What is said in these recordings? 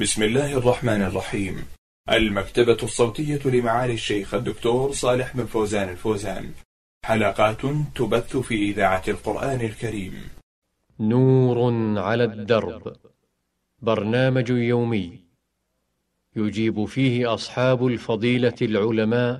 بسم الله الرحمن الرحيم. المكتبة الصوتية لمعالي الشيخ الدكتور صالح بن فوزان الفوزان، حلقات تبث في إذاعة القرآن الكريم. نور على الدرب، برنامج يومي يجيب فيه أصحاب الفضيلة العلماء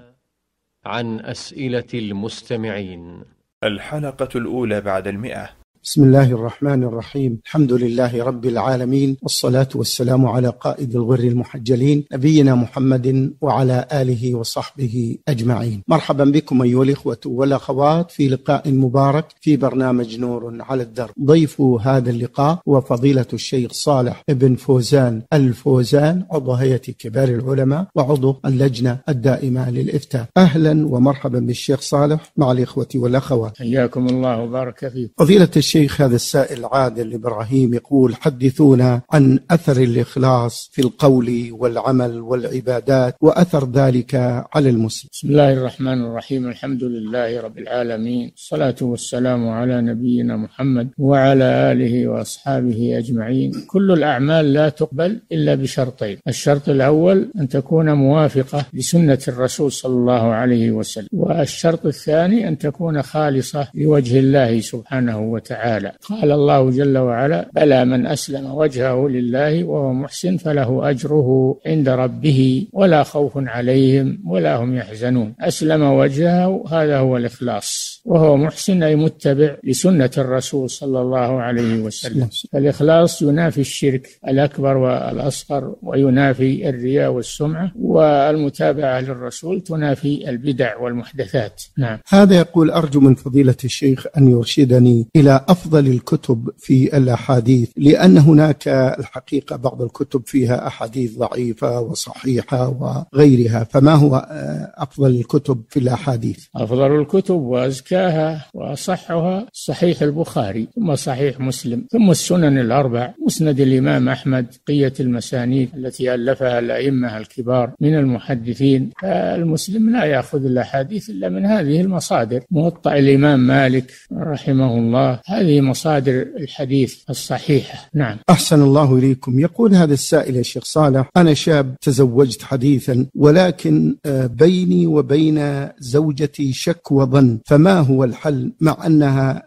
عن أسئلة المستمعين. الحلقة الأولى بعد 100. بسم الله الرحمن الرحيم. الحمد لله رب العالمين، والصلاة والسلام على قائد الغر المحجلين نبينا محمد وعلى آله وصحبه أجمعين. مرحبا بكم أيها الإخوة والأخوات في لقاء مبارك في برنامج نور على الدرب. ضيف هذا اللقاء هو فضيلة الشيخ صالح بن فوزان الفوزان، عضو هيئة كبار العلماء وعضو اللجنة الدائمة للإفتاء. أهلا ومرحبا بالشيخ صالح مع الإخوة والأخوات. حياكم الله وبارك فيكم. فضيلة الشيخ، هذا السائل عادل إبراهيم يقول: حدثونا عن أثر الإخلاص في القول والعمل والعبادات وأثر ذلك على المسلم. بسم الله الرحمن الرحيم. الحمد لله رب العالمين، الصلاة والسلام على نبينا محمد وعلى آله وأصحابه أجمعين. كل الأعمال لا تقبل إلا بشرطين: الشرط الأول أن تكون موافقة لسنة الرسول صلى الله عليه وسلم، والشرط الثاني أن تكون خالصة لوجه الله سبحانه وتعالى. قال الله جل وعلا: بلى من أسلم وجهه لله وهو محسن فله أجره عند ربه ولا خوف عليهم ولا هم يحزنون. أسلم وجهه، هذا هو الإخلاص، وهو محسن أي متبع لسنة الرسول صلى الله عليه وسلم. فالإخلاص ينافي الشرك الأكبر والأصغر، وينافي الرياء والسمعة، والمتابعة للرسول تنافي البدع والمحدثات. نعم. هذا يقول: أرجو من فضيلة الشيخ أن يرشدني إلى أفضل الكتب في الأحاديث، لأن هناك الحقيقة بعض الكتب فيها أحاديث ضعيفة وصحيحة وغيرها، فما هو أفضل الكتب في الأحاديث؟ أفضل الكتب وأزكاها وأصحها صحيح البخاري، ثم صحيح مسلم، ثم السنن الأربع، مسند الإمام أحمد، بقية المسانيد التي ألفها الأئمة الكبار من المحدثين. فالمسلم لا يأخذ الأحاديث إلا من هذه المصادر: موطأ الإمام مالك رحمه الله، هذه مصادر الحديث الصحيحة. نعم. أحسن الله إليكم. يقول هذا السائل: يا شيخ صالح، أنا شاب تزوجت حديثا، ولكن بيني وبين زوجتي شك وظن، فما هو الحل مع أنها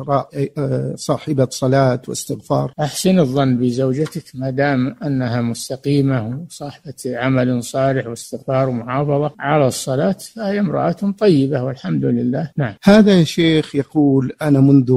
صاحبة صلاة واستغفار؟ أحسن الظن بزوجتك ما دام أنها مستقيمة وصاحبة عمل صالح واستغفار ومحافظة على الصلاة، فهي امرأة طيبة والحمد لله. نعم. هذا يا شيخ يقول: أنا منذ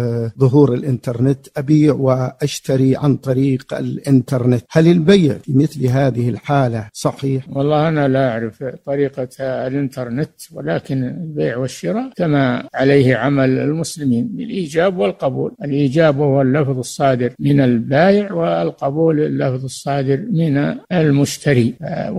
ظهور الإنترنت أبيع وأشتري عن طريق الإنترنت، هل البيع في مثل هذه الحالة صحيح؟ والله أنا لا أعرف طريقة الإنترنت، ولكن البيع والشراء كما عليه عمل المسلمين بالإيجاب والقبول. الإيجاب هو اللفظ الصادر من البائع، والقبول اللفظ الصادر من المشتري،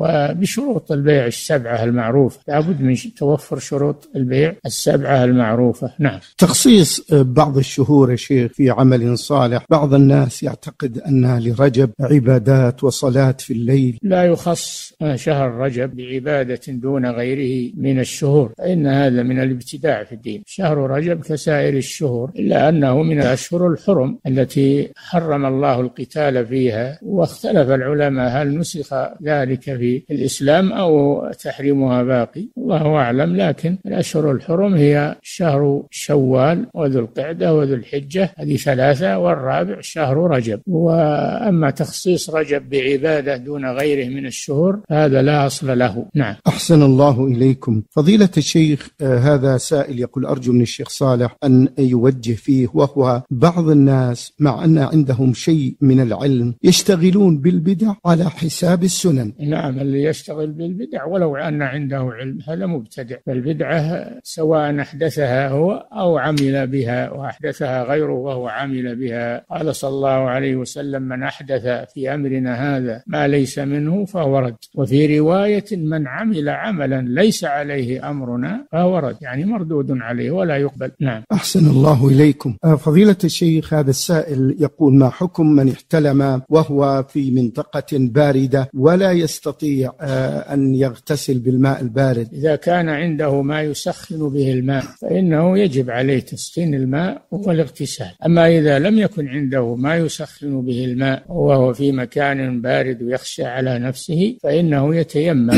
وبشروط البيع السبعة المعروفة. لابد من توفر شروط البيع السبعة المعروفة. نعم. تخصيص بعض الشهور يا شيخ في عمل صالح، بعض الناس يعتقد أن لرجب عبادات وصلاة في الليل. لا يخص شهر رجب بعبادة دون غيره من الشهور، فإن هذا من الابتداع في الدين. شهر رجب كسائر الشهور، إلا أنه من الأشهر الحرم التي حرم الله القتال فيها، واختلف العلماء هل نسخ ذلك في الإسلام أو تحريمها باقي، الله أعلم. لكن الأشهر الحرم هي شهر شوال وذو القعدة وذو الحجة، هذه ثلاثة، والرابع شهر رجب. وأما تخصيص رجب بعبادة دون غيره من الشهور هذا لا أصل له. نعم. أحسن الله إليكم. فضيلة الشيخ، هذا سائل يقول: أرجو من الشيخ صالح أن يوجه فيه، وهو بعض الناس مع أن عندهم شيء من العلم يشتغلون بالبدع على حساب السنن. نعم، اللي يشتغل بالبدع ولو أن عنده علم هذا مبتدع. فالبدعة سواء أحدثها هو أو عمل بها وأحدثها غيره وهو عمل بها. قال صلى الله عليه وسلم: من أحدث في أمرنا هذا ما ليس منه فهو رد. وفي رواية: من عمل عملا ليس عليه أمرنا فهو رد، يعني مردود عليه ولا يقبل. نعم. أحسن الله إليكم. فضيلة الشيخ، هذا السائل يقول: ما حكم من احتلم وهو في منطقة باردة ولا يستطيع أن يغتسل بالماء البارد؟ إذا كان عنده ما يسخن به الماء فإنه يجب عليه تسخين الماء هو الاغتسال. أما إذا لم يكن عنده ما يسخن به الماء وهو في مكان بارد ويخشى على نفسه فإنه يتيمم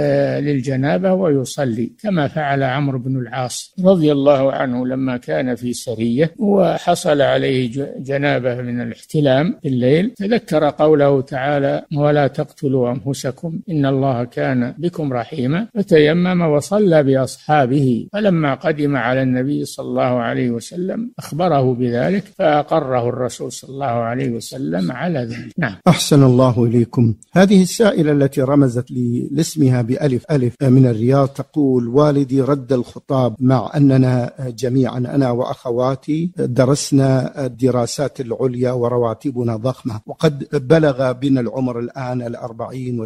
للجنابة ويصلي، كما فعل عمرو بن العاص رضي الله عنه لما كان في سرية وحصل عليه جنابة من الاحتلام في الليل، تذكر قوله تعالى: ولا تقتلوا أنفسكم إن الله كان بكم رحيما، فتيمم وصلى بأصحابه. فلما قدم على النبي صلى الله عليه وسلم أخبره بذلك فأقره الرسول صلى الله عليه وسلم على ذلك. نعم. أحسن الله إليكم. هذه السائلة التي رمزت لاسمها بألف ألف من الرياض تقول: والدي رد الخطاب مع أننا جميعا أنا وأخواتي درسنا الدراسات العليا ورواتبنا ضخمة، وقد بلغ بنا العمر الآن 40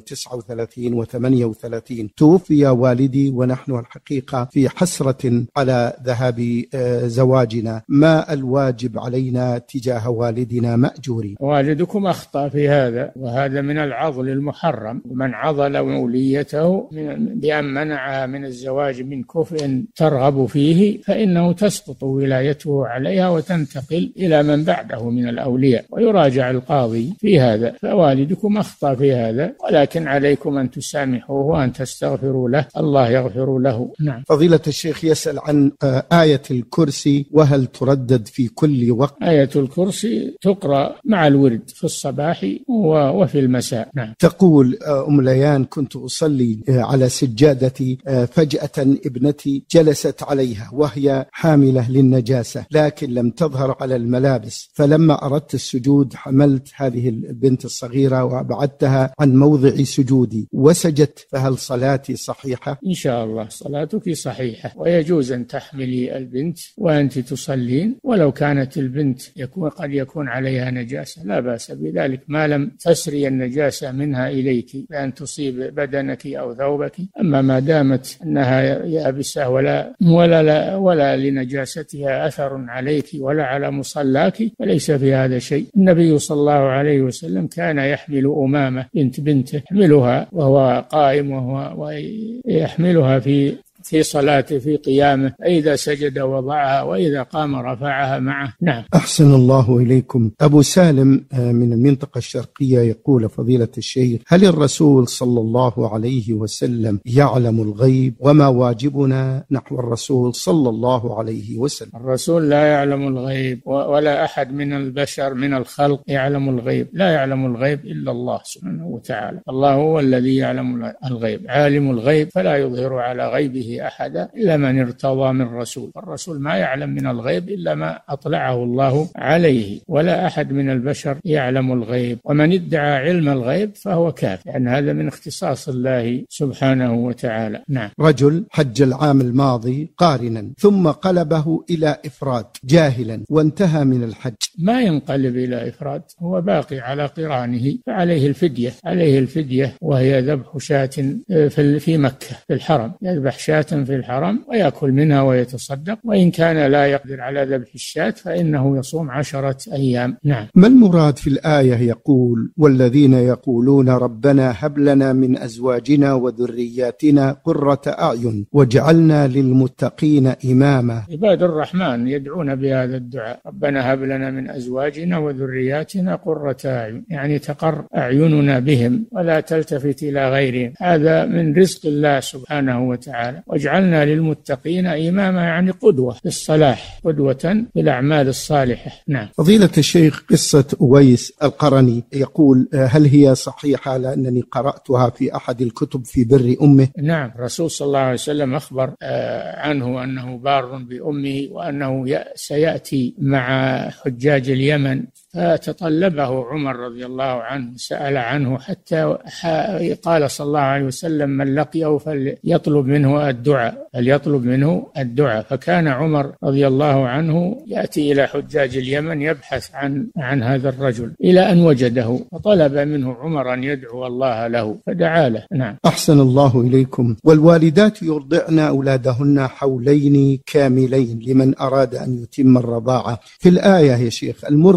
و39 و38. توفي والدي ونحن الحقيقة في حسرة على ذهاب زواجنا، ما الواجب علينا تجاه والدنا مأجورين؟ والدكم أخطأ في هذا، وهذا من العضل المحرم. ومن عضل موليته بأن منعها من الزواج من كفء ترغب فيه فإنه تسقط ولايته عليها وتنتقل إلى من بعده من الأولياء، ويراجع القاضي في هذا. فوالدكم أخطأ في هذا، ولكن عليكم أن تسامحوه وأن تستغفروا له، الله يغفر له. نعم. فضيلة الشيخ يسأل عن آية الكرسي، وهل تردد في كل وقت؟ آية الكرسي تقرأ مع الورد في الصباح وفي المساء. نعم. تقول أم ليان: كنت أصلي على سجادتي، فجأة ابنتي جلست عليها وهي حاملة للنجاسة لكن لم تظهر على الملابس، فلما أردت السجود حملت هذه البنت الصغيرة وأبعدتها عن موضع سجودي وسجدت، فهل صلاتي صحيحة؟ إن شاء الله صلاتك صحيحة، ويجوز أن تحملي البنت وأنت تصلين ولو كانت البنت قد يكون عليها نجاسة، لا بأس بذلك ما لم تسري النجاسة منها إليك بأن تصيب بدنك أو ثوبك. أما ما دامت أنها يابسة ولا لنجاستها أثر عليك ولا على مصلاك فليس في هذا شيء. النبي صلى الله عليه وسلم كان يحمل أمامة بنته، يحملها وهو قائم ويحملها في صلاته في قيامه، إذا سجد وضعها وإذا قام رفعها معه. نعم. أحسن الله إليكم. أبو سالم من المنطقة الشرقية يقول: فضيلة الشيخ، هل الرسول صلى الله عليه وسلم يعلم الغيب؟ وما واجبنا نحو الرسول صلى الله عليه وسلم؟ الرسول لا يعلم الغيب، ولا أحد من البشر من الخلق يعلم الغيب، لا يعلم الغيب إلا الله سبحانه وتعالى. الله هو الذي يعلم الغيب، عالم الغيب فلا يظهر على غيبه أحدا إلا من ارتضى من رسول. الرسول ما يعلم من الغيب إلا ما أطلعه الله عليه، ولا أحد من البشر يعلم الغيب. ومن ادعى علم الغيب فهو كافر، لأن هذا من اختصاص الله سبحانه وتعالى. نعم. رجل حج العام الماضي قارنا ثم قلبه إلى إفراد جاهلا وانتهى من الحج. ما ينقلب إلى إفراد، هو باقي على قرانه، فعليه الفدية وهي ذبح شاة في مكة في الحرم، يذبح شاة في الحرم ويأكل منها ويتصدق، وإن كان لا يقدر على ذبح الشاة فإنه يصوم 10 أيام. نعم. ما المراد في الآية يقول: والذين يقولون ربنا هب لنا من أزواجنا وذرياتنا قرة أعين واجعلنا للمتقين إماما؟ عباد الرحمن يدعون بهذا الدعاء: ربنا هب لنا من أزواجنا وذرياتنا قرة أعين، يعني تقر أعيننا بهم ولا تلتفت إلى غيرهم. هذا من رزق الله سبحانه وتعالى. واجعلنا للمتقين إماما، يعني قدوة في الصلاح، قدوة في الأعمال الصالحة. نعم. فضيلة الشيخ، قصة أويس القرني يقول: هل هي صحيحة؟ لأنني قرأتها في أحد الكتب في بر أمه. نعم. الرسول صلى الله عليه وسلم أخبر عنه أنه بار بأمه، وأنه سيأتي مع حجاج اليمن، فتطلبه عمر رضي الله عنه، سأل عنه حتى قال صلى الله عليه وسلم: من لقيه فليطلب منه الدعاء. فكان عمر رضي الله عنه يأتي إلى حجاج اليمن يبحث عن هذا الرجل إلى أن وجده، فطلب منه عمر أن يدعو الله له فدعا له. نعم. أحسن الله إليكم. والوالدات يرضعن أولادهن حولين كاملين لمن أراد أن يتم الرضاعة. في الآية يا شيخ المرضعة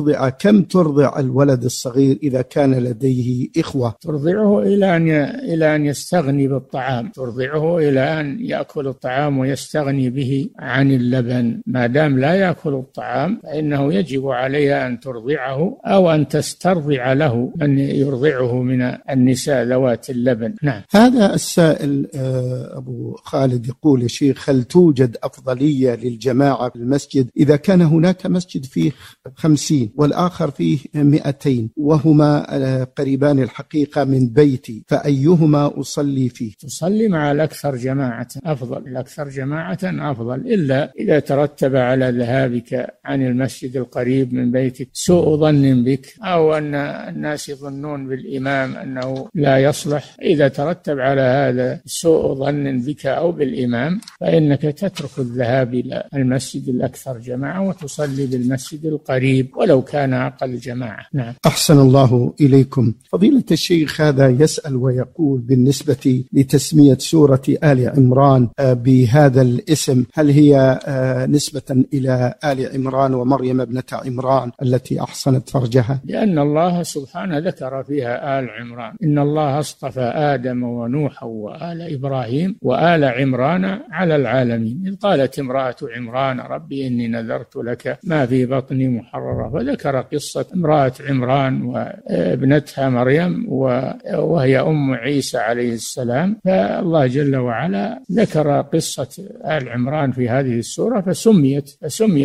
وكم ترضع الولد الصغير إذا كان لديه إخوة؟ ترضعه إلى أن يستغني بالطعام، ترضعه إلى أن يأكل الطعام ويستغني به عن اللبن. ما دام لا يأكل الطعام فإنه يجب عليها أن ترضعه أو أن تسترضع له من يرضعه من النساء ذوات اللبن. نعم. هذا السائل أبو خالد يقول: يا شيخ، هل توجد أفضلية للجماعة في المسجد إذا كان هناك مسجد فيه 50 والآخر فيه 200 وهما قريبان الحقيقة من بيتي، فأيهما أصلي فيه؟ تصلي مع الأكثر جماعة أفضل، الأكثر جماعة أفضل، إلا إذا ترتب على ذهابك عن المسجد القريب من بيتك سوء ظن بك أو أن الناس يظنون بالإمام أنه لا يصلح. إذا ترتب على هذا سوء ظن بك أو بالإمام فإنك تترك الذهاب إلى المسجد الأكثر جماعة وتصلي بالمسجد القريب ولو كان أقل جماعة. نعم. أحسن الله إليكم. فضيلة الشيخ هذا يسأل ويقول: بالنسبة لتسمية سورة آل عمران بهذا الاسم، هل هي نسبة إلى آل عمران ومريم ابنة عمران التي أحصنت فرجها؟ لأن الله سبحانه ذكر فيها آل عمران: إن الله اصطفى آدم ونوحا وآل إبراهيم وآل عمران على العالمين، إذ قالت امرأة عمران: ربي إني نذرت لك ما في بطني محررة. فذكر قصة امرأة عمران وابنتها مريم وهي أم عيسى عليه السلام، فالله جل وعلا ذكر قصة آل عمران في هذه السورة فسميت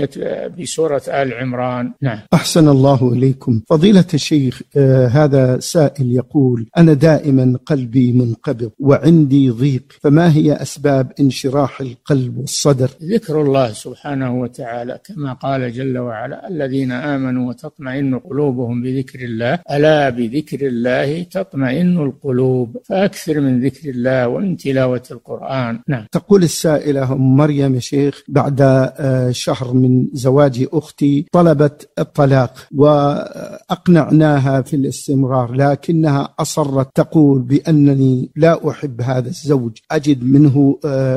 بسورة آل عمران. نعم. أحسن الله إليكم. فضيلة الشيخ هذا سائل يقول: أنا دائما قلبي منقبض وعندي ضيق، فما هي أسباب انشراح القلب والصدر؟ ذكر الله سبحانه وتعالى، كما قال جل وعلا: الذين آمنوا وتطمئن قلوبهم بذكر الله، ألا بذكر الله تطمئن القلوب، فأكثر من ذكر الله ومن تلاوة القرآن. نعم. تقول السائلة مريم: يا شيخ، بعد شهر من زواج أختي طلبت الطلاق وأقنعناها في الاستمرار، لكنها أصرت تقول بأنني لا أحب هذا الزوج، أجد منه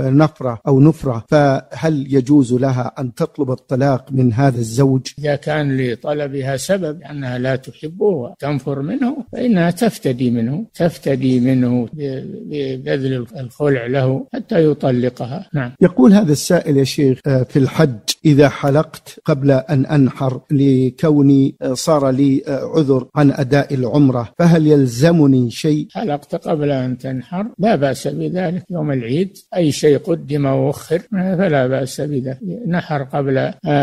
نفرة، فهل يجوز لها أن تطلب الطلاق من هذا الزوج؟ إذا كان لطلبها سبب أنها لا تحبه وتنفر منه فإنها تفتدي منه ببذل الخلع له حتى يطلقها. نعم. يقول هذا السائل: يا شيخ، في الحج إذا حلقت قبل أن أنحر لكوني صار لي عذر عن أداء العمرة، فهل يلزمني شيء؟ حلقت قبل أن تنحر لا بأس بذلك، يوم العيد أي شيء قدم وأخر فلا بأس بذلك. نحر قبل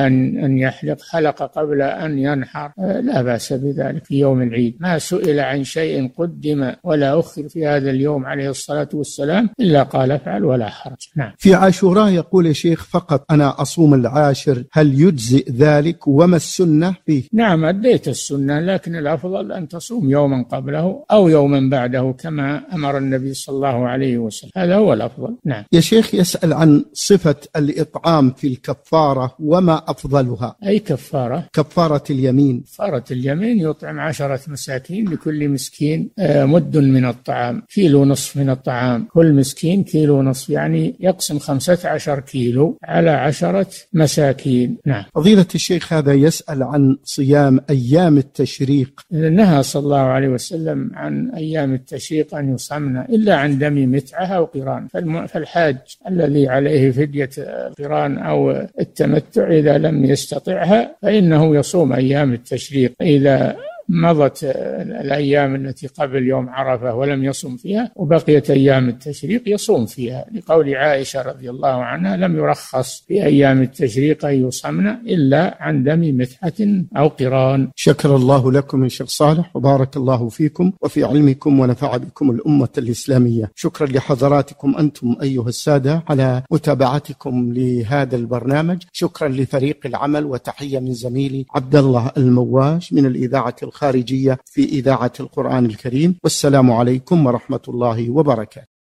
أن يحلق، حلق قبل أن ينحر، لا بأس بذلك في يوم العيد. ما سئل عن شيء قدم ولا أخر في هذا اليوم عليه الصلاة والسلام إلا قال افعل ولا حرج. نعم. في عاشوراء يقول: يا شيخ، فقط أنا أصوم العاشر، هل يجزئ ذلك وما السنة فيه؟ نعم، أديت السنة، لكن الأفضل أن تصوم يوما قبله أو يوما بعده كما أمر النبي صلى الله عليه وسلم، هذا هو الأفضل. نعم. يا شيخ يسأل عن صفة الإطعام في الكفارة وما أفضلها. أي كفارة؟ كفارة اليمين. كفارة اليمين يطعم 10 مساكين، لكل مسكين مد من الطعام، 1.5 كيلو من الطعام، كل مسكين 1.5 كيلو، يعني يقسم 15 كيلو على 10 مساكين. نعم. فضيلة الشيخ هذا يسأل عن صيام أيام التشريق. نهى صلى الله عليه وسلم عن أيام التشريق أن يصمن إلا عن دم متعة أو قران، فالحاج الذي عليه فدية قران أو التمتع إذا لم يستطعها فإنه يصوم أيام التشريق. إذا مضت الأيام التي قبل يوم عرفة ولم يصم فيها وبقيت أيام التشريق يصوم فيها، لقول عائشة رضي الله عنها: لم يرخص في أيام التشريق أن يصمن إلا عن دم متعة أو قران. شكر الله لكم يا شيخ صالح، وبارك الله فيكم وفي علمكم ونفع بكم الأمة الإسلامية. شكرا لحضراتكم أنتم أيها السادة على متابعتكم لهذا البرنامج. شكرا لفريق العمل، وتحية من زميلي عبد الله المواش من الإذاعة الخارجية في إذاعة القرآن الكريم، والسلام عليكم ورحمة الله وبركاته.